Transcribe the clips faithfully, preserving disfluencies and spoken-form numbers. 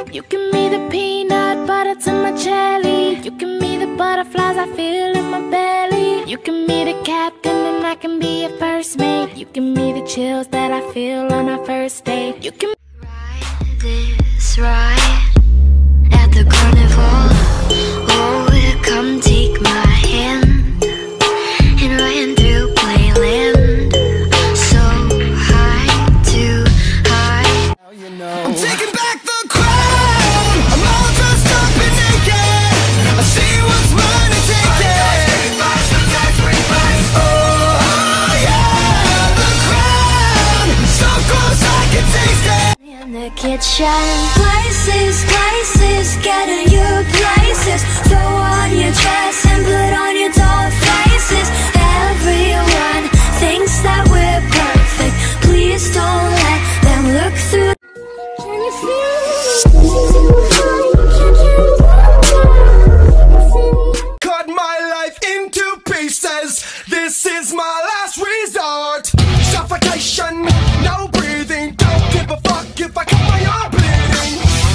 You give me the peanut butter to my jelly. You give me the butterflies I feel in my belly. You give me the captain and I can be your first mate. You give me the chills that I feel on our first date. You can ride this ride at the carnival. Oh, come take my hand and run through playland. So high, too high. You know. I'm taking back the crown. I'm all dressed up and naked. I see what's mine and take it. Oh yeah, the crown. So close I can taste it. In the kitchen, places, places, getting you places. Throw on your dress and put on your doll faces. Everyone thinks that we're perfect. Please don't let them look through. Can you feel it? Cut my life into pieces. This is my last resort. Suffocation, no breathing. Don't give a fuck if I cut my arm bleeding.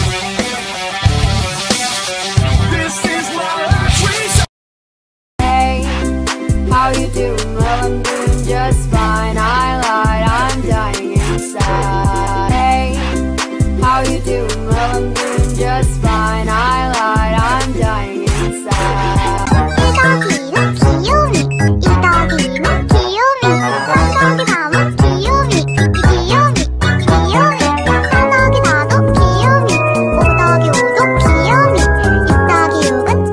This is my last resort. Hey, how you doing? Well, I'm doing just fine. I lied, I'm dying inside. Hey, how you doing? Well, I'm doing just fine. I lied, I'm dying inside.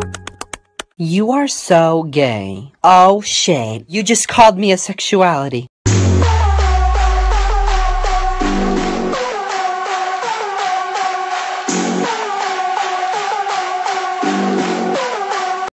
You are so gay. Oh shit, you just called me a sexuality.